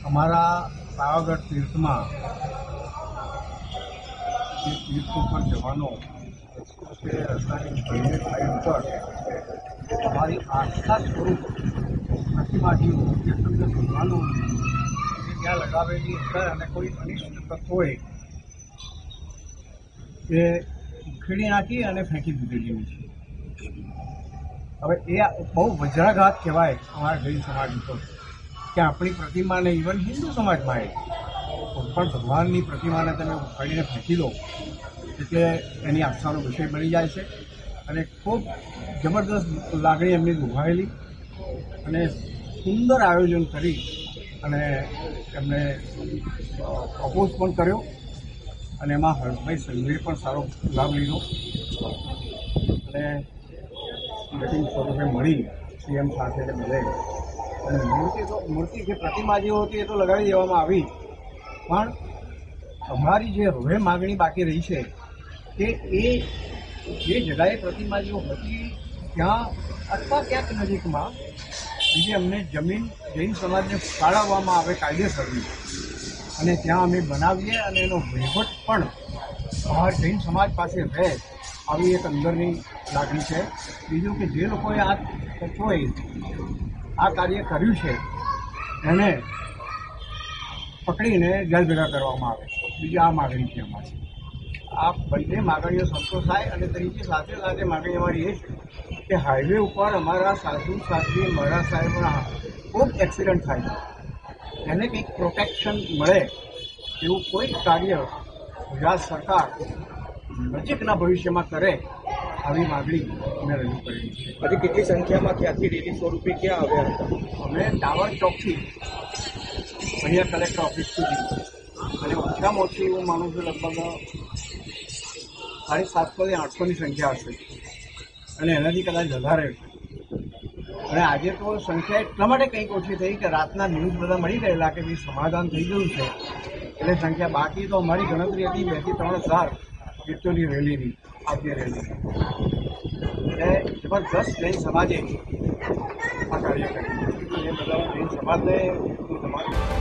અમારા પાવાગઢ તીર્થમાં જે તીર્થ ઉપર જવાનો રસ્તો છે, રસ્તાની બંને સાઈડ પર અમારી આસ્થા સ્વરૂપ પ્રતિમાજીઓ જે તમને ભગવાનો ત્યાં લગાવેલી છે અને કોઈ અનિષ્ટ તત્વોએ એ ઉખેડી નાખી અને ફેંકી દીધેલી છે. હવે એ બહુ વજ્રાઘાત કહેવાય અમારા જૈન સમાજ ઉપર કે આપણી પ્રતિમાને ઇવન હિન્દુ સમાજમાં કોઈ પણ ભગવાનની પ્રતિમાને તમે ઉખાડીને ફેંકી દો એટલે એની આસ્થાનો વિષય બની જાય છે અને ખૂબ જબરદસ્ત લાગણી એમની દુભાયેલી અને સુંદર આયોજન કરી અને એમને અપોઝ પણ કર્યો અને એમાં હર્ષભાઈ સંઘવીએ પણ સારો લાભ લીધો અને મિટિંગ સ્વરૂપે મળી સીએમ સાથે મળે અને મૂર્તિ જે પ્રતિમા જે હતી એ તો લગાવી દેવામાં આવી, પણ અમારી જે હવે માગણી બાકી રહી છે કે એ જે જગાએ પ્રતિમા જેઓ હતી ત્યાં અથવા ક્યાંક નજીકમાં બીજી અમને જમીન જૈન સમાજને ફાળવવામાં આવે કાયદેસરની અને ત્યાં અમે બનાવીએ અને એનો વહીવટ પણ અમારા જૈન સમાજ પાસે રહે આવી એક અંદરની લાગણી છે. બીજું કે જે લોકોએ આ તત્વોએ આ કાર્ય કર્યું છે એને પકડીને જેલ ભેગા કરવામાં આવે. બીજી આ માગણી છે અમારી. આ બંને માગણીઓ સંતોષાય અને ત્રીજી સાથે સાથે માગણી અમારી એ છે કે હાઈવે ઉપર અમારા સાધુ સાધ્વી મહારાજ સાહેબના ખૂબ એક્સિડન્ટ થાય છે, એને કંઈક પ્રોટેક્શન મળે એવું કોઈ કાર્ય ગુજરાત સરકાર નજીકના ભવિષ્યમાં કરે આવી માગણી અમે રજૂ કરેલી છે. હજી કેટલી સંખ્યામાં ક્યાંથી રેલી સ્વરૂપે ક્યાં આવ્યા હતા? અમે ટાવર ચોકથી અહીંયા કલેક્ટર ઓફિસ સુધી અને ઓછામાં ઓછી હું માનું છું લગભગ 750 થી 800ની સંખ્યા હશે અને એનાથી કદાચ વધારે છે. અને આજે તો સંખ્યા એટલા માટે કંઈક ઓછી થઈ કે રાતના ન્યૂઝ બધા મળી ગયેલા કે ભાઈ સમાધાન થઈ ગયું છે એટલે સંખ્યા. બાકી તો અમારી ગણતરી હતી 2 થી 3 હજાર વ્યક્તિઓની રેલીની આજની રેલી. એટલે જબરદસ્ત જૈન સમાજે આ કાર્ય કર્યું. એ બધા જૈન સમાજને